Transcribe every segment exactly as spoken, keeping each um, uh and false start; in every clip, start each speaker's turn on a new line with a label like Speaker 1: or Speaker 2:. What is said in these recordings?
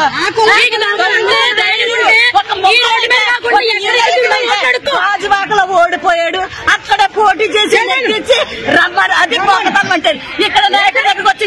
Speaker 1: రాజువాకలో ఓడిపోయాడు, అక్కడ పోటీ చేసి నెగ్గించి రమ్మని అది పోతామంటారు. ఇక్కడ నాయకుల దగ్గరకు వచ్చి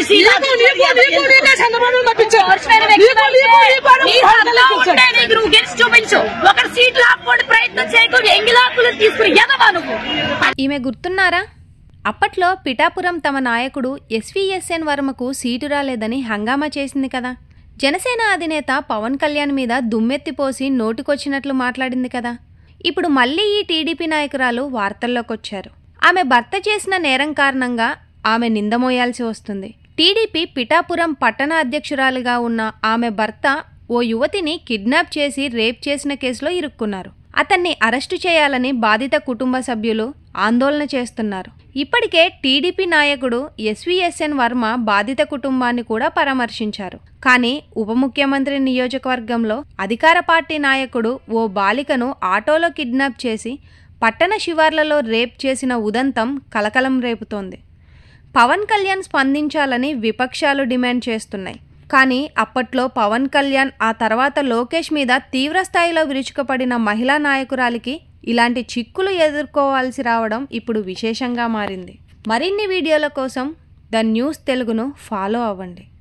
Speaker 1: నువ్వు గెలిచి చూపించు, ఒక సీట్లు ఆపుకోండి ప్రయత్నం చేయకు, ఎంగిలాకులు తీసుకుని ఎదవా నువ్వు.
Speaker 2: ఈమె గుర్తున్నారా? అప్పట్లో పిఠాపురం తమ నాయకుడు ఎస్వీఎస్ఎన్ వర్మకు సీటు రాలేదని హంగామా చేసింది కదా. జనసేన అధినేత పవన్ కళ్యాణ్ మీద దుమ్మెత్తిపోసి నోటికొచ్చినట్లు మాట్లాడింది కదా. ఇప్పుడు మళ్లీ ఈ టీడీపీ నాయకురాలు వార్తల్లోకొచ్చారు. ఆమె భర్త చేసిన నేరం కారణంగా ఆమె నిందమోయాల్సి వస్తుంది. టీడీపీ పిఠాపురం పట్టణ అధ్యక్షురాలిగా ఉన్న ఆమె భర్త ఓ యువతిని కిడ్నాప్ చేసి రేప్ చేసిన కేసులో ఇరుక్కున్నారు. అతన్ని అరెస్టు చేయాలని బాధిత కుటుంబ సభ్యులు ఆందోళన చేస్తున్నారు. ఇప్పటికే టీడీపీ నాయకుడు ఎస్వీఎస్ఎన్ వర్మ బాధిత కుటుంబాన్ని కూడా పరామర్శించారు. కానీ ఉప ముఖ్యమంత్రి నియోజకవర్గంలో అధికార పార్టీ నాయకుడు ఓ బాలికను ఆటోలో కిడ్నాప్ చేసి పట్టణ శివార్లలో రేప్ చేసిన ఉదంతం కలకలం రేపుతోంది. పవన్ కళ్యాణ్ స్పందించాలని విపక్షాలు డిమాండ్ చేస్తున్నాయి. కానీ అప్పట్లో పవన్ కళ్యాణ్, ఆ తర్వాత లోకేష్ మీద తీవ్రస్థాయిలో విరుచుకుపడిన మహిళా నాయకురాలికి ఇలాంటి చిక్కులు ఎదుర్కోవాల్సి రావడం ఇప్పుడు విశేషంగా మారింది. మరిన్ని వీడియోల కోసం ద న్యూస్ తెలుగును ఫాలో అవ్వండి.